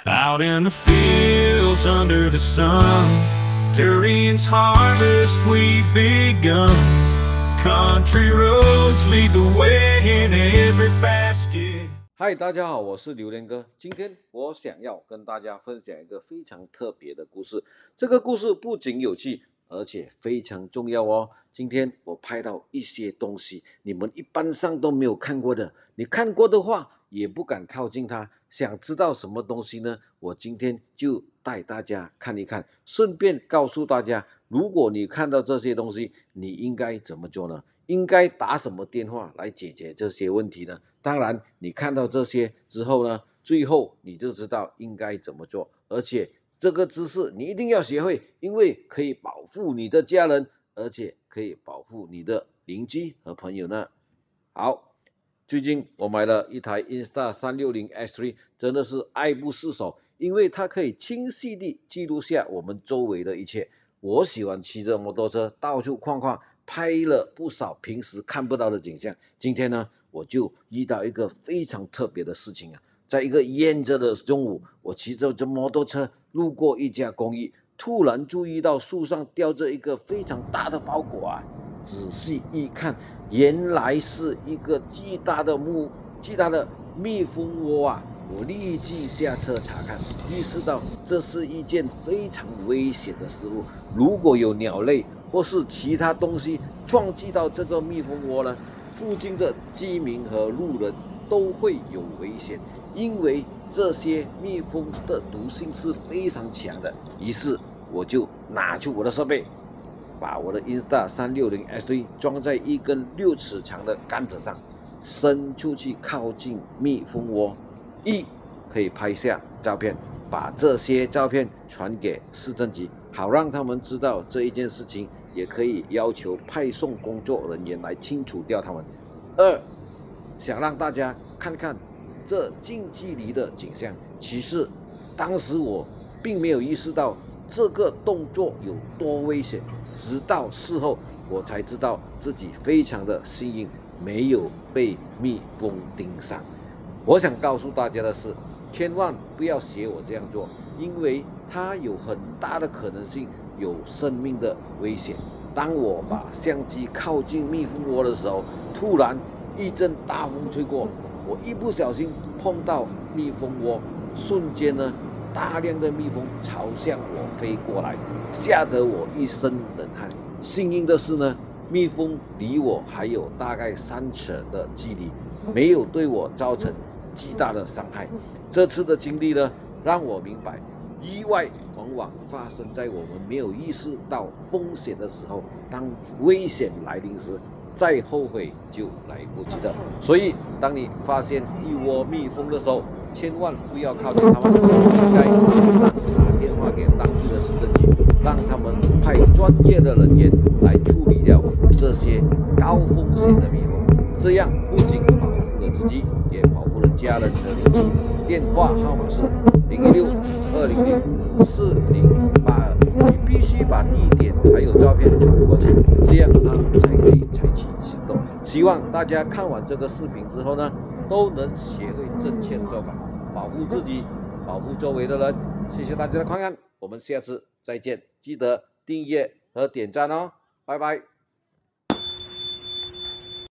Out in the fields under the sun, Durian's harvest we've begun. Country roads lead the way in every basket. 嗨，大家好，我是榴莲哥。今天我想要跟大家分享一个非常特别的故事。这个故事不仅有趣，而且非常重要哦。今天我拍到一些东西，你们一般上都没有看过的。你看过的话，也不敢靠近它。想知道什么东西呢？我今天就带大家看一看，顺便告诉大家，如果你看到这些东西，你应该怎么做呢？应该打什么电话来解决这些问题呢？当然，你看到这些之后呢，最后你就知道应该怎么做，而且这个知识你一定要学会，因为可以保护你的家人，而且可以保护你的邻居和朋友呢。好，最近我买了一台 Insta360X3， 真的是爱不释手，因为它可以清晰地记录下我们周围的一切。我喜欢骑着摩托车到处晃晃，拍了不少平时看不到的景象。今天呢，我就遇到一个非常特别的事情啊，在一个炎热的中午，我骑着摩托车路过一家公寓，突然注意到树上吊着一个非常大的包裹啊！仔细一看，原来是一个巨大的蜜蜂窝啊！我立即下车查看，意识到这是一件非常危险的事物。如果有鸟类或是其他东西撞击到这个蜜蜂窝呢，附近的居民和路人都会有危险，因为这些蜜蜂的毒性是非常强的。于是我就拿出我的设备，把我的 Insta360X3 装在一根6尺长的杆子上，伸出去靠近蜜蜂窝，可以拍下照片，把这些照片传给市政局，好让他们知道这一件事情，也可以要求派送工作人员来清除掉他们。2，想让大家看看这近距离的景象。其实当时我并没有意识到这个动作有多危险，直到事后我才知道自己非常的幸运，没有被蜜蜂盯上。我想告诉大家的是，千万不要学我这样做，因为它有很大的可能性有生命的危险。当我把相机靠近蜜蜂窝的时候，突然一阵大风吹过，我一不小心碰到蜜蜂窝，瞬间呢，大量的蜜蜂朝向我飞过来，吓得我一身冷汗。幸运的是呢，蜜蜂离我还有大概3尺的距离，没有对我造成巨大的伤害。这次的经历呢，让我明白，意外往往发生在我们没有意识到风险的时候。当危险来临时，再后悔就来不及了。所以，当你发现一窝蜜蜂的时候，千万不要靠近它们，应该马上打电话给当地的市政局，让他们派专业的人员来处理掉这些高风险的蜜蜂。这样不仅保护了自己，也保护了家人和邻居。电话号码是016-200-4082，你必须把地点还有照片传过去，这样他们才可以采取行动。希望大家看完这个视频之后呢，都能学会正确的做法，保护自己，保护周围的人。谢谢大家的观看，我们下次再见，记得订阅和点赞哦，拜拜。